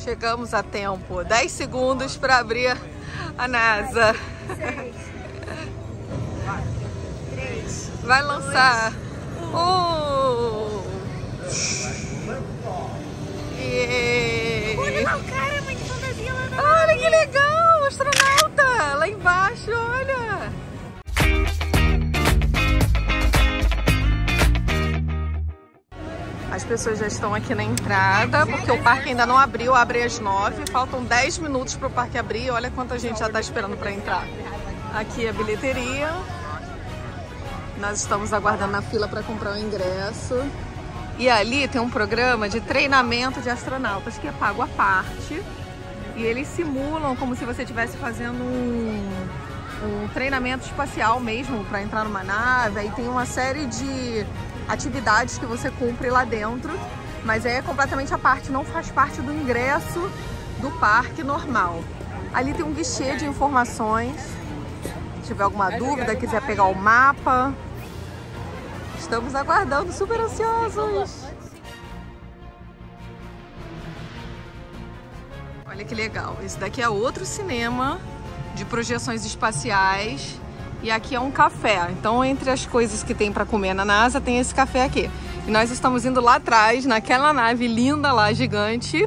Chegamos a tempo. 10 segundos para abrir a NASA. 6, 4, 3. Vai lançar. Olha lá o cara, mãe de fantasia lá na Olha que legal, astronauta. Lá embaixo, olha. As pessoas já estão aqui na entrada, porque o parque ainda não abriu, abre às 9. Faltam 10 minutos para o parque abrir. Olha quanta gente já está esperando para entrar. Aqui é a bilheteria. Nós estamos aguardando na fila para comprar o ingresso. E ali tem um programa de treinamento de astronautas que é pago à parte. E eles simulam como se você estivesse fazendo um treinamento espacial mesmo para entrar numa nave. Aí tem uma série de atividades que você cumpre lá dentro, mas é completamente à parte, não faz parte do ingresso do parque normal. Ali tem um guichê de informações. Se tiver alguma dúvida, quiser pegar o mapa. Estamos aguardando, super ansiosos. Olha que legal. Esse daqui é outro cinema de projeções espaciais. E aqui é um café. Então, entre as coisas que tem para comer na NASA, tem esse café aqui. E nós estamos indo lá atrás, naquela nave linda lá, gigante,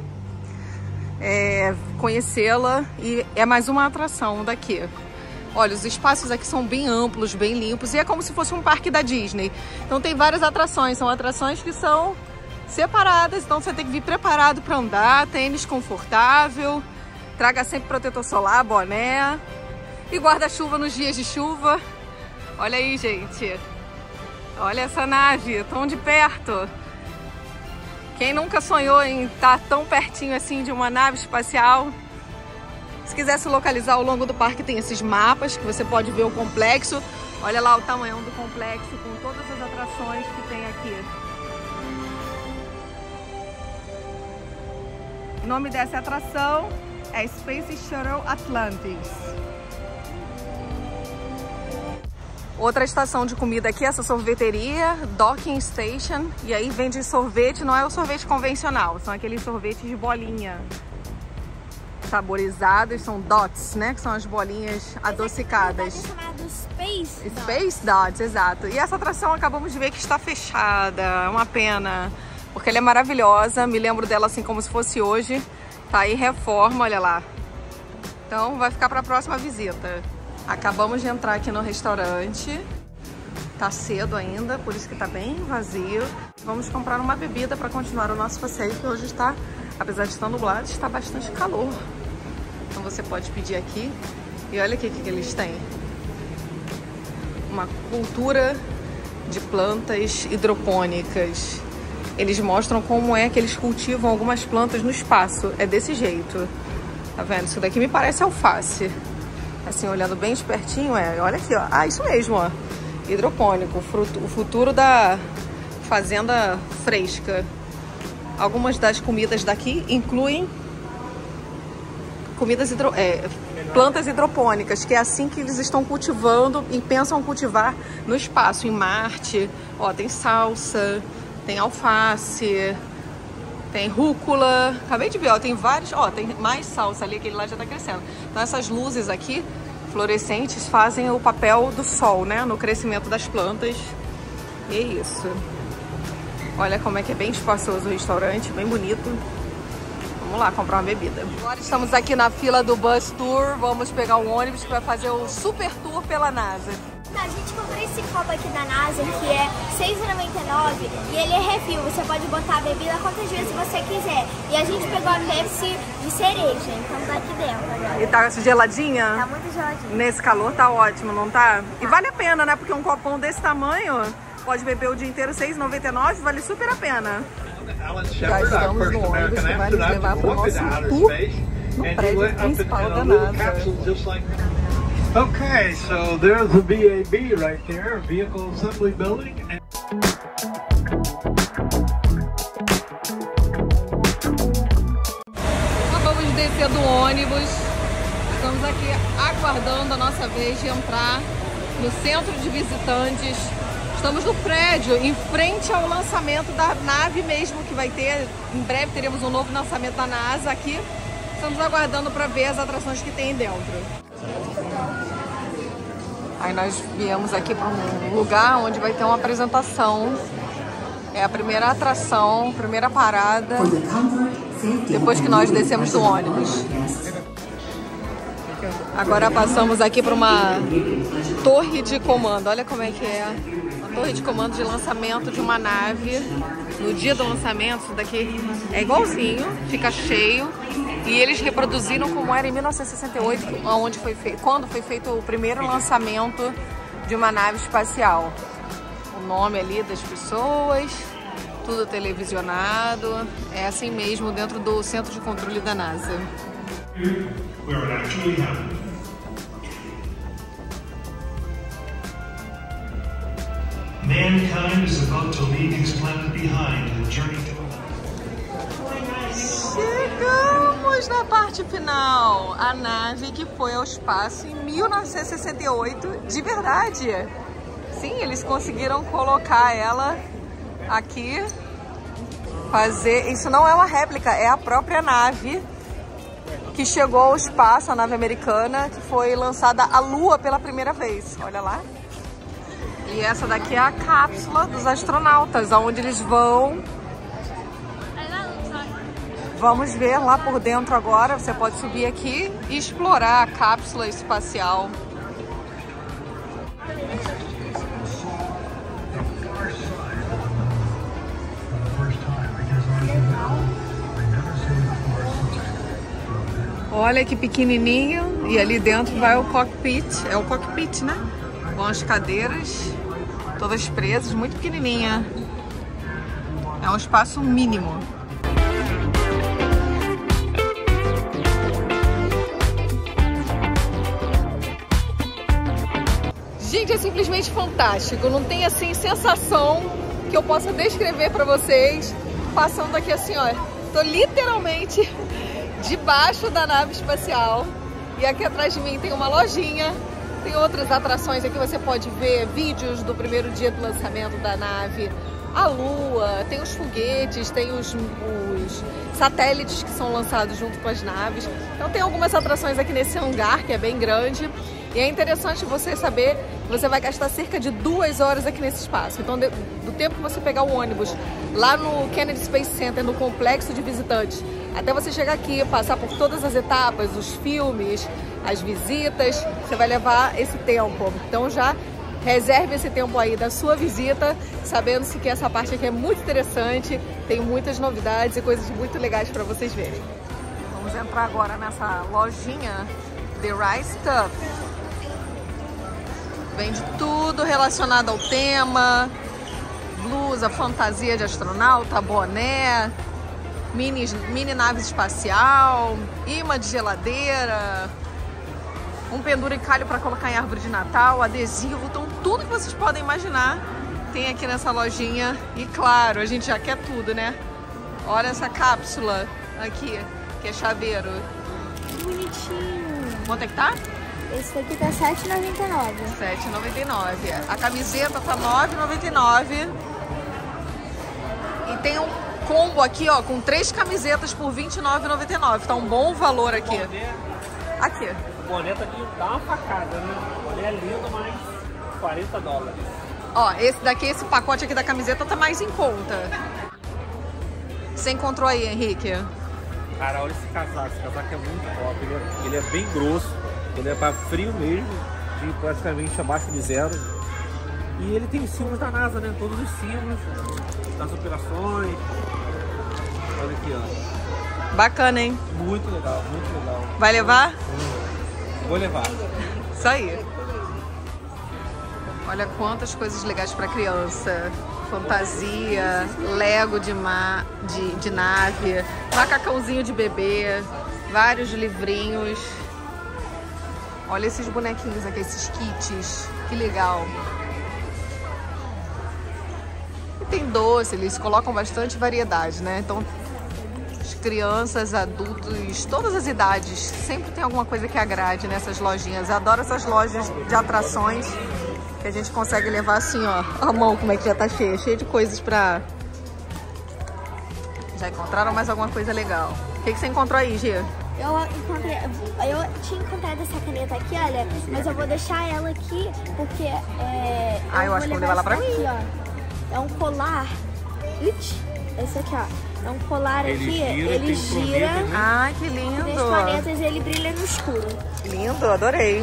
conhecê-la. E é mais uma atração daqui. Olha, os espaços aqui são bem amplos, bem limpos. E é como se fosse um parque da Disney. Então tem várias atrações. São atrações que são separadas. Então você tem que vir preparado para andar. Tênis confortável. Traga sempre protetor solar, boné. E guarda-chuva nos dias de chuva. Olha aí, gente. Olha essa nave, tão de perto. Quem nunca sonhou em estar tão pertinho assim de uma nave espacial? Se quiser se localizar ao longo do parque, tem esses mapas que você pode ver o complexo. Olha lá o tamanho do complexo com todas as atrações que tem aqui. O nome dessa atração é Space Shuttle Atlantis. Outra estação de comida aqui, essa sorveteria, Docking Station. E aí vende sorvete, não é o sorvete convencional, são aqueles sorvetes de bolinha. Saborizados, são dots, né? Que são as bolinhas adocicadas. É chamado Space Dots. Space Dots, exato. E essa atração acabamos de ver que está fechada, é uma pena. Porque ela é maravilhosa, me lembro dela assim como se fosse hoje. Tá em reforma, olha lá. Então vai ficar para a próxima visita. Acabamos de entrar aqui no restaurante. Tá cedo ainda, por isso que tá bem vazio. Vamos comprar uma bebida para continuar o nosso passeio, que hoje está, apesar de estar nublado, está bastante calor. Então você pode pedir aqui. E olha o que eles têm. Uma cultura de plantas hidropônicas. Eles mostram como é que eles cultivam algumas plantas no espaço. É desse jeito. Tá vendo? Isso daqui me parece alface. Assim, olhando bem de pertinho, olha aqui, ó. Ah, isso mesmo, ó. Hidropônico, o futuro da fazenda fresca. Algumas das comidas daqui incluem plantas hidropônicas, que é assim que eles estão cultivando e pensam cultivar no espaço, em Marte. Ó, tem salsa, tem alface, tem rúcula. Acabei de ver, ó, tem vários, ó, tem mais salsa ali, aquele lá já tá crescendo. Então essas luzes aqui, fluorescentes, fazem o papel do sol, né, no crescimento das plantas. E é isso. Olha como é que é bem espaçoso o restaurante, bem bonito. Vamos lá comprar uma bebida. Agora estamos aqui na fila do Bus Tour. Vamos pegar um ônibus para fazer o Super Tour pela NASA. A gente comprou esse copo aqui da NASA, que é R$6,99 e ele é refil. Você pode botar a bebida quantas vezes você quiser. E a gente pegou a Pepsi de cereja, então tá aqui dentro agora. E tá geladinha? Tá muito geladinha. Nesse calor tá ótimo, não tá? E vale a pena, né? Porque um copão desse tamanho, pode beber o dia inteiro, R$6,99, vale super a pena. Já estamos no ônibus que vai nos levar para o nosso tour no prédio principal da NASA. Okay, so there's the VAB right there, Vehicle Assembly Building. Acabamos de descer do ônibus, estamos aqui aguardando a nossa vez de entrar no centro de visitantes Estamos no prédio, em frente ao lançamento da nave mesmo, que vai ter, em breve teremos um novo lançamento da NASA aqui. Estamos aguardando para ver as atrações que tem dentro. Aí nós viemos aqui para um lugar onde vai ter uma apresentação. É a primeira atração, primeira parada, depois que nós descemos do ônibus. Agora passamos aqui para uma torre de comando. Olha como é que é. Uma torre de comando de lançamento de uma nave. No dia do lançamento, isso daqui é igualzinho, fica cheio. E eles reproduziram como era em 1968, quando foi feito o primeiro lançamento de uma nave espacial. O nome ali das pessoas, tudo televisionado. É assim mesmo dentro do centro de controle da NASA. Mankind is about to leave his planet behind and journey to... Chegamos na parte final. A nave que foi ao espaço em 1968, de verdade. Sim, eles conseguiram colocar ela aqui. Isso não é uma réplica, é a própria nave que chegou ao espaço, a nave americana, que foi lançada à Lua pela primeira vez. Olha lá. E essa daqui é a cápsula dos astronautas, aonde eles vão. Vamos ver lá por dentro agora. Você pode subir aqui e explorar a cápsula espacial. Olha que pequenininho. E ali dentro vai o cockpit. É o cockpit, né? Com as cadeiras todas presas, muito pequenininha. É um espaço mínimo. Gente, é simplesmente fantástico. Não tem assim sensação que eu possa descrever para vocês. Passando aqui assim, ó. Tô literalmente debaixo da nave espacial. E aqui atrás de mim tem uma lojinha. Tem outras atrações aqui, você pode ver vídeos do primeiro dia do lançamento da nave, a Lua, tem os foguetes, tem os satélites que são lançados junto com as naves. Então tem algumas atrações aqui nesse hangar, que é bem grande. E é interessante você saber que você vai gastar cerca de 2 horas aqui nesse espaço. Então, do tempo que você pegar o ônibus lá no Kennedy Space Center, no complexo de visitantes, até você chegar aqui, passar por todas as etapas, os filmes, as visitas, você vai levar esse tempo. Então já reserve esse tempo aí da sua visita, sabendo-se que essa parte aqui é muito interessante, tem muitas novidades e coisas muito legais para vocês verem. Vamos entrar agora nessa lojinha The Right Stuff. Vende tudo relacionado ao tema, blusa, fantasia de astronauta, boné, mini nave espacial, imã de geladeira, um penduricalho para colocar em árvore de Natal, adesivo, então tudo que vocês podem imaginar tem aqui nessa lojinha. E claro, a gente já quer tudo, né? Olha essa cápsula aqui, que é chaveiro. Que bonitinho. Quanto é que tá? Esse aqui tá R$7,99. R$7,99. A camiseta tá R$9,99. E tem um combo aqui, ó, com 3 camisetas por R$29,99. Tá um bom valor aqui. Aqui. O boné tá aqui, dá uma facada, né? O boné é lindo, mas $40. Ó, esse daqui, esse pacote aqui da camiseta tá mais em conta. Você encontrou aí, Henrique? Cara, olha esse casaco é muito top. Ele é bem grosso, ele é pra frio mesmo, de praticamente abaixo de 0. E ele tem os símbolos da NASA, né? Todos os símbolos das operações. Olha aqui, ó. Bacana, hein? Muito legal, muito legal. Vai levar? Vou levar. Isso aí. Olha quantas coisas legais para criança. Fantasia, Lego de nave, macacãozinho de bebê, vários livrinhos. Olha esses bonequinhos aqui, esses kits. Que legal. E tem doce, eles colocam bastante variedade, né? Então, crianças, adultos, todas as idades, sempre tem alguma coisa que agrade nessas lojinhas. Eu adoro essas lojas de atrações Que a gente consegue levar assim, ó. A mão como é que já tá cheia. Cheia de coisas pra... Já encontraram mais alguma coisa legal? O que você encontrou aí, Gia? Eu tinha encontrado essa caneta aqui, olha, mas eu vou deixar ela aqui porque eu acho que vou levar lá pra mim. Aqui, ó. É um colar. Esse aqui, ó. É um colar aqui, ele gira. Né? Ai, que lindo. Tem planetas e ele brilha no escuro. Lindo, adorei.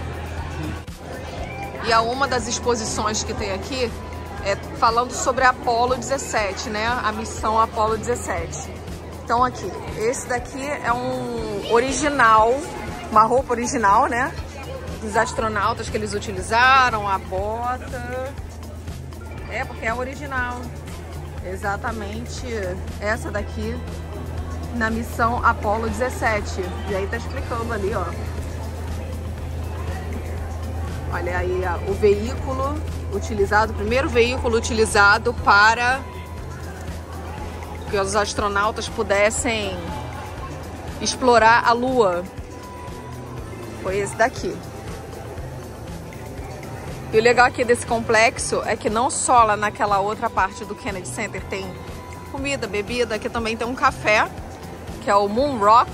E uma das exposições que tem aqui é falando sobre a Apollo 17, né? A missão Apollo 17. Então aqui, esse daqui é um original, uma roupa original, né? Dos astronautas que eles utilizaram, a bota. Porque é original. Exatamente essa daqui na missão Apollo 17. E aí tá explicando ali, ó. Olha aí o veículo utilizado, o primeiro veículo utilizado para que os astronautas pudessem explorar a Lua. Foi esse daqui. E o legal aqui desse complexo é que não só lá naquela outra parte do Kennedy Center tem comida, bebida, aqui também tem um café, que é o Moon Rock.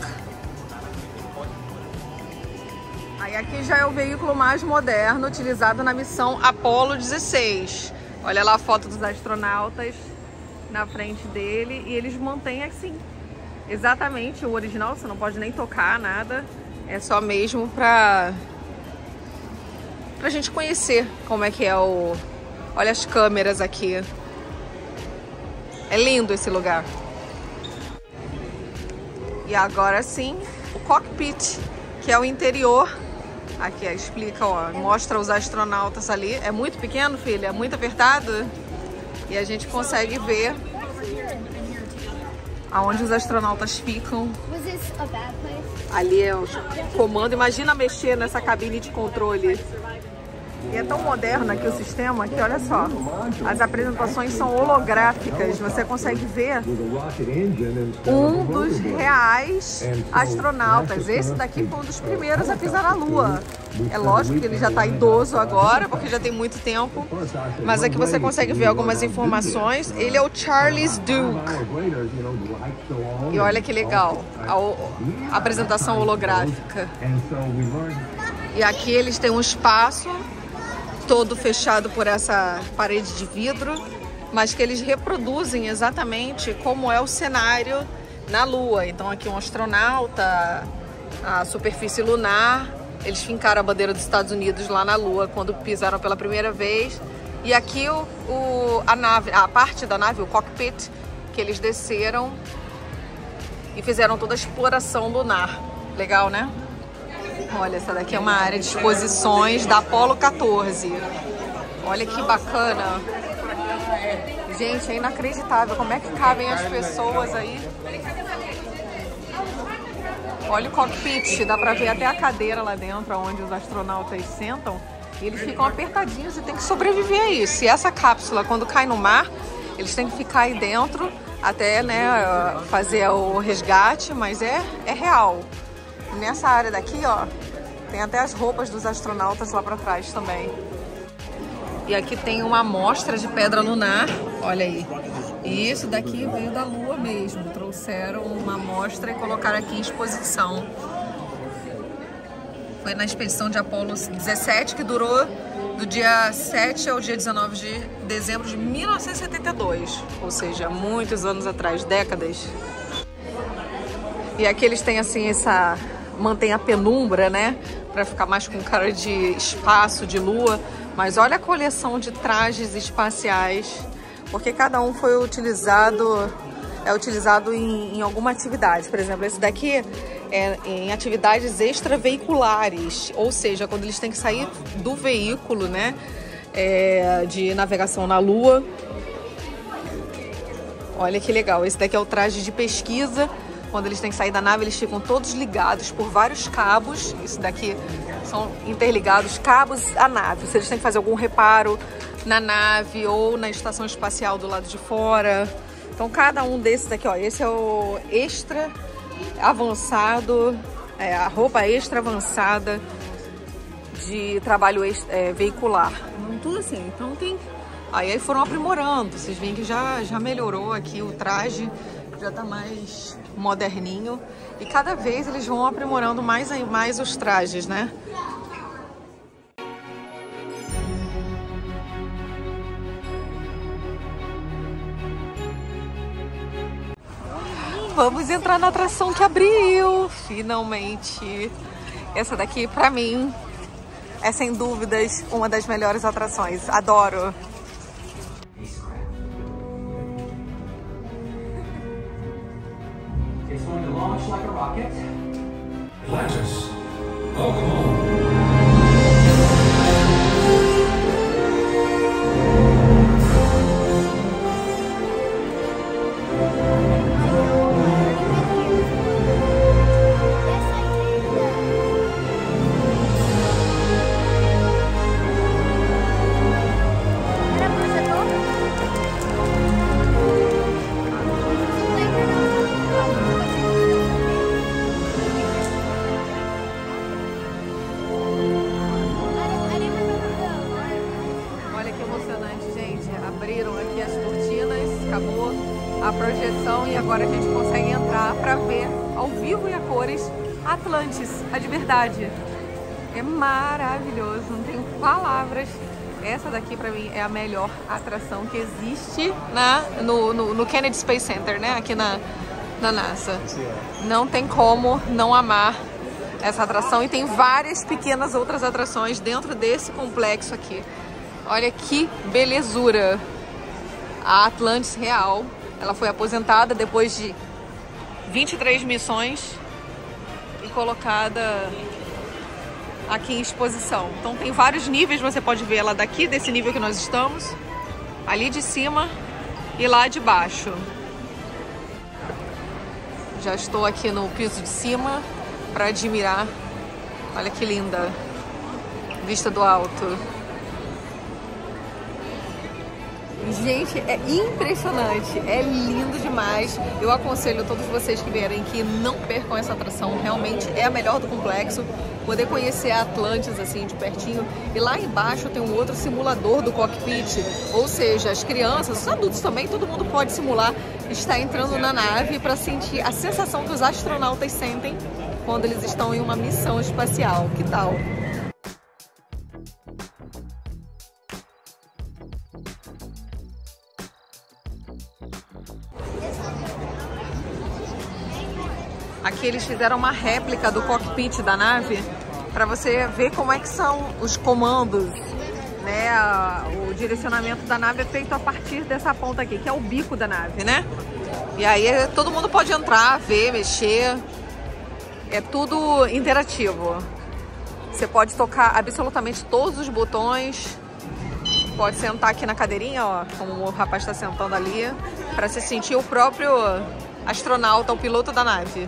Aí aqui já é o veículo mais moderno utilizado na missão Apollo 16. Olha lá a foto dos astronautas na frente dele e eles mantêm assim, exatamente o original, você não pode nem tocar nada, é só mesmo pra gente conhecer como é que é o... Olha as câmeras aqui, é lindo esse lugar. E agora sim, o cockpit, que é o interior. Aqui, explica, ó, mostra os astronautas ali. É muito pequeno, filha? É muito apertado? E a gente consegue ver aonde os astronautas ficam. Ali é o comando. Imagina mexer nessa cabine de controle. E é tão moderno aqui o sistema que, olha só, as apresentações são holográficas. Você consegue ver um dos reais astronautas. Esse daqui foi um dos primeiros a pisar na Lua. É lógico que ele já está idoso agora, porque já tem muito tempo. Mas aqui você consegue ver algumas informações. Ele é o Charles Duke. E olha que legal, a apresentação holográfica. E aqui eles têm um espaço todo fechado por essa parede de vidro, mas que eles reproduzem exatamente como é o cenário na Lua. Então aqui um astronauta, a superfície lunar, eles fincaram a bandeira dos Estados Unidos lá na Lua quando pisaram pela primeira vez. E aqui a nave, a parte da nave, o cockpit, que eles desceram e fizeram toda a exploração lunar. Legal, né? Olha, essa daqui é uma área de exposições da Apollo 14. Olha que bacana. Gente, é inacreditável. Como é que cabem as pessoas aí? Olha o cockpit. Dá pra ver até a cadeira lá dentro, onde os astronautas sentam. E eles ficam apertadinhos e tem que sobreviver a isso. E essa cápsula, quando cai no mar, eles têm que ficar aí dentro até, né, fazer o resgate. Mas é real. Nessa área daqui, ó, tem até as roupas dos astronautas lá pra trás também. E aqui tem uma amostra de pedra lunar, olha aí. E isso daqui veio da Lua mesmo. Trouxeram uma amostra e colocaram aqui em exposição. Foi na expedição de Apollo 17, que durou do dia 7 ao dia 19 de dezembro de 1972. Ou seja, muitos anos atrás, décadas. E aqui eles têm assim mantém a penumbra, né? Pra ficar mais com cara de espaço, de lua. Mas olha a coleção de trajes espaciais. Porque cada um foi utilizado, é utilizado em alguma atividade. Por exemplo, esse daqui é em atividades extraveiculares. Ou seja, quando eles têm que sair do veículo, né? De navegação na Lua. Olha que legal. Esse daqui é o traje de pesquisa. Quando eles têm que sair da nave, eles ficam todos ligados por vários cabos. Isso daqui são interligados cabos à nave. Se eles têm que fazer algum reparo na nave ou na estação espacial do lado de fora. Então, cada um desses aqui, ó, esse é o extra avançado, a roupa extra avançada de trabalho veicular. Tudo assim, então tem... Aí foram aprimorando, vocês veem que já melhorou aqui o traje, já tá mais moderninho. E cada vez eles vão aprimorando mais os trajes, né? Vamos entrar na atração que abriu, finalmente. Essa daqui, pra mim, é sem dúvidas uma das melhores atrações. Adoro. It's going to launch like a rocket. Atlantis, welcome home. A projeção e agora a gente consegue entrar para ver ao vivo e a cores Atlantis, a de verdade. É maravilhoso, não tenho palavras. Essa daqui para mim é a melhor atração que existe no Kennedy Space Center, né? Aqui na NASA. Não tem como não amar essa atração e tem várias pequenas outras atrações dentro desse complexo aqui. Olha que belezura! A Atlantis real. Ela foi aposentada depois de 23 missões e colocada aqui em exposição. Então tem vários níveis, você pode ver ela daqui, desse nível que nós estamos, ali de cima e lá de baixo. Já estou aqui no piso de cima para admirar. Olha que linda vista do alto. Gente, é impressionante, é lindo demais. Eu aconselho a todos vocês que vierem que não percam essa atração. Realmente é a melhor do complexo. Poder conhecer a Atlantis assim de pertinho. E lá embaixo tem um outro simulador do cockpit. Ou seja, as crianças, os adultos também, todo mundo pode simular estar entrando na nave para sentir a sensação que os astronautas sentem quando eles estão em uma missão espacial. Que tal? Aqui eles fizeram uma réplica do cockpit da nave para você ver como é que são os comandos, né? O direcionamento da nave é feito a partir dessa ponta aqui, que é o bico da nave, né? E aí todo mundo pode entrar, ver, mexer. É tudo interativo. Você pode tocar absolutamente todos os botões. Pode sentar aqui na cadeirinha, ó, como o rapaz está sentando ali, para se sentir o próprio astronauta, o piloto da nave.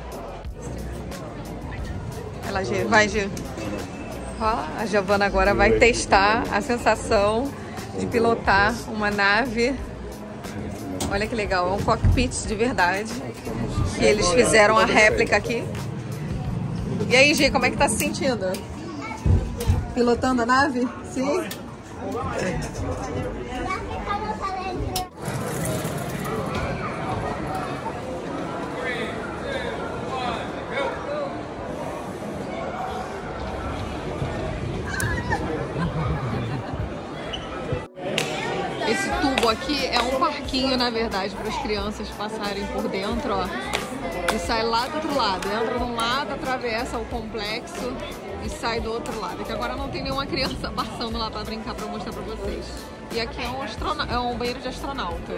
Ela vai, Gi. Ó, a Giovana agora vai testar a sensação de pilotar uma nave. Olha que legal, é um cockpit de verdade. Que eles fizeram a réplica aqui. E aí, Gi, como é que tá se sentindo? Pilotando a nave? Sim? Esse tubo aqui é um parquinho, na verdade, para as crianças passarem por dentro, ó. E sai lá do outro lado. Entra de um lado, atravessa o complexo e sai do outro lado. Que agora não tem nenhuma criança passando lá para brincar, para mostrar para vocês. E aqui é um banheiro de astronauta.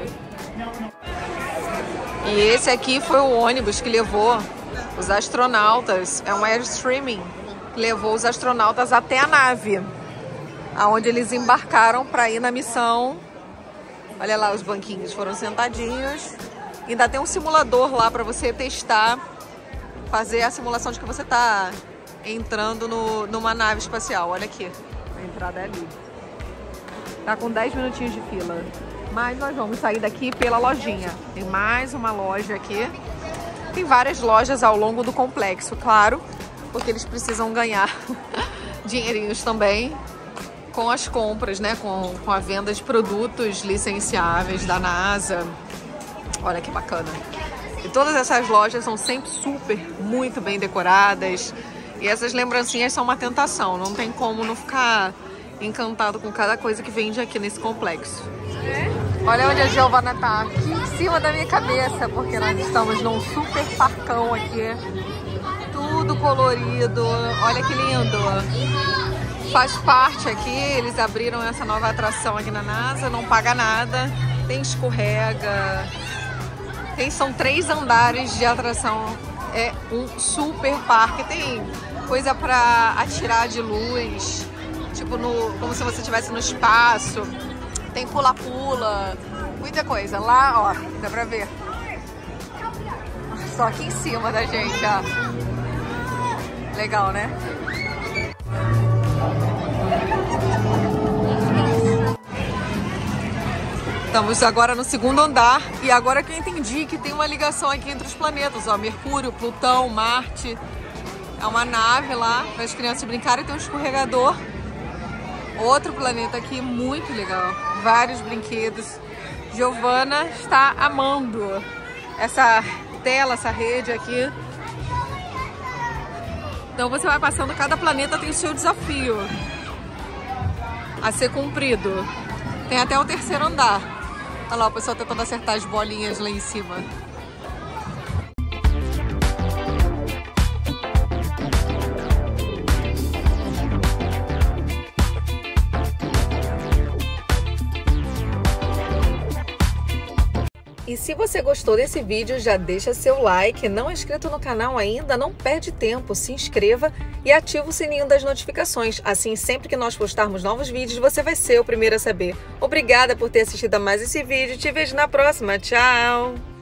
E esse aqui foi o ônibus que levou os astronautas. É um Airstreaming que levou os astronautas até a nave, aonde eles embarcaram para ir na missão. Olha lá, os banquinhos foram sentadinhos. Ainda tem um simulador lá para você testar, fazer a simulação de que você está entrando numa nave espacial. Olha aqui, a entrada é ali. Tá com 10 minutinhos de fila. Mas nós vamos sair daqui pela lojinha. Tem mais uma loja aqui. Tem várias lojas ao longo do complexo, claro, porque eles precisam ganhar dinheirinhos também com as compras, né? Com a venda de produtos licenciáveis da NASA. Olha que bacana. E todas essas lojas são sempre muito bem decoradas. E essas lembrancinhas são uma tentação. Não tem como não ficar encantado com cada coisa que vende aqui nesse complexo. Olha onde a Giovana tá. Aqui em cima da minha cabeça. Porque nós estamos num super parcão aqui. Tudo colorido. Olha que lindo. Faz parte aqui. Eles abriram essa nova atração aqui na NASA. Não paga nada. Tem escorrega. São 3 andares de atração. É um super parque. Tem coisa pra atirar de luz. Tipo, como se você estivesse no espaço. Tem pula-pula. Muita coisa. Lá, ó, dá pra ver. Só aqui em cima da gente, ó. Legal, né? Estamos agora no 2º andar. E agora que eu entendi que tem uma ligação aqui entre os planetas, ó. Mercúrio, Plutão, Marte. É uma nave lá para as crianças brincarem. Tem um escorregador. Outro planeta aqui, muito legal. Vários brinquedos. Giovana está amando essa tela, essa rede aqui. Então você vai passando, cada planeta tem o seu desafio a ser cumprido. Tem até o 3º andar. Olha lá o pessoal tentando acertar as bolinhas lá em cima. E se você gostou desse vídeo, já deixa seu like. Não é inscrito no canal ainda? Não perde tempo. Se inscreva e ativa o sininho das notificações. Assim, sempre que nós postarmos novos vídeos, você vai ser o primeiro a saber. Obrigada por ter assistido a mais esse vídeo. Te vejo na próxima. Tchau!